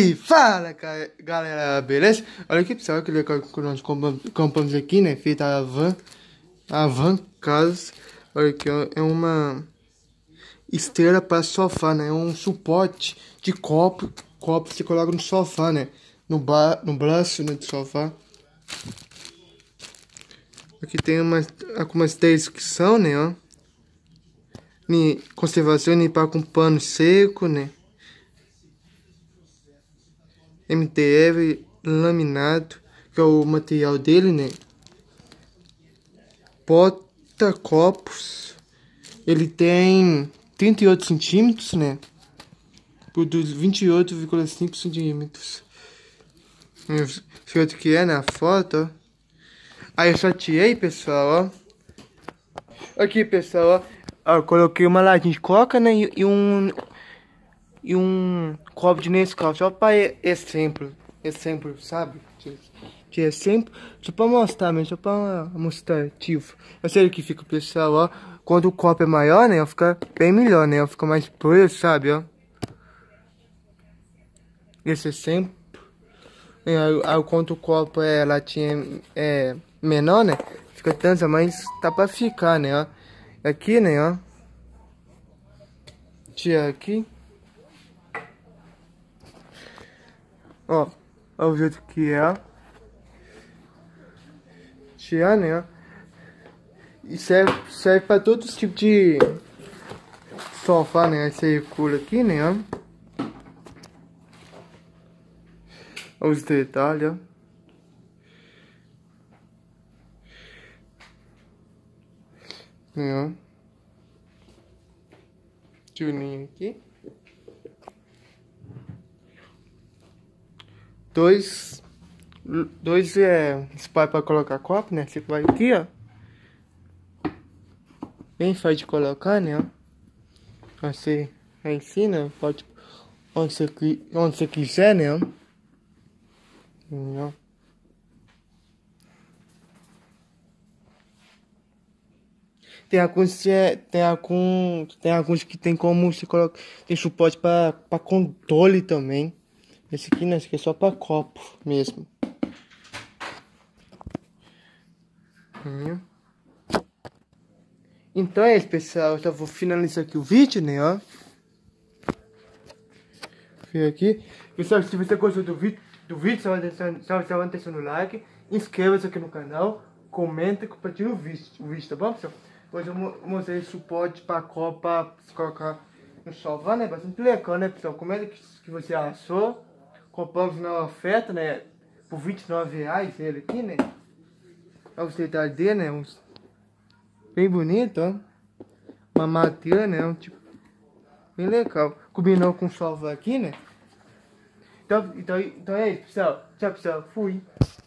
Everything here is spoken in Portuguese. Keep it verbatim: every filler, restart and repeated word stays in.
E fala, ca- galera, beleza? Olha aqui, pessoal, que legal que nós compramos, compramos aqui, né? Feita a van, a van casa. Olha aqui, ó, é uma esteira para sofá, né? É um suporte de copo, copo que você coloca no sofá, né? No, ba no braço, né, do sofá. Aqui tem umas, algumas descrições, né, ó. Ni, conservação, limpar com pano seco, né? M D F laminado, que é o material dele, né? Porta-copos. Ele tem trinta e oito centímetros, né? Por vinte e oito vírgula cinco centímetros. Esse outro que é na foto, ó. Aí eu sorteei, pessoal, ó. Aqui, pessoal, ó. Eu coloquei uma latinha de coca, né? E, e um... E um copo de Nescau, só para exemplo. Exemplo, sabe? De exemplo, só para mostrar mesmo, só para mostrar ativo. Eu sei que fica, pessoal, ó. Quando o copo é maior, né? Fica bem melhor, né? Fica mais preso, sabe, ó. Esse exemplo. Aí, aí, quando o copo é latinha é menor, né? Fica tanto, mas tá pra ficar, né, ó. Aqui, né, ó. Tira aqui. Ó, ó o jeito que é, ó. Tirar, né, ó. E serve, serve pra todos os tipos de sofá, né? Aí você cura aqui, né, ó. Olha os detalhes, ó. Né, ó. Tuninho aqui. Dois... Dois é espaço para colocar copo, né? Você vai aqui, ó. Bem fácil de colocar, né? Ó. Você aí ensina, pode onde você, onde você quiser, né? Ó. Ó. Tem alguns, é, tem alguns, tem alguns que tem como você coloca, tem suporte para para controle também. Esse aqui, né? Esse aqui é só para copo mesmo. Hum. Então é isso, pessoal. Eu só vou finalizar aqui o vídeo, né, ó. Vem aqui. Pessoal, se você gostou do vídeo, do vídeo, só vai deixando o like. Inscreva-se aqui no canal. Comenta e compartilha o vídeo, o vídeo, tá bom, pessoal? Hoje eu mostrei suporte para copa, pra se colocar no sofá, né? Bastante legal, né, pessoal? Comenta o que, que você achou. Compramos na oferta, né? Por vinte e nove reais ele aqui, né? Olha os detalhes dele, né? Uns... Bem bonito, ó. Uma madeira, né? Um tipo... Bem legal. Combinou com o sofá aqui, né? Então, então, então é isso, pessoal. Tchau, pessoal. Fui.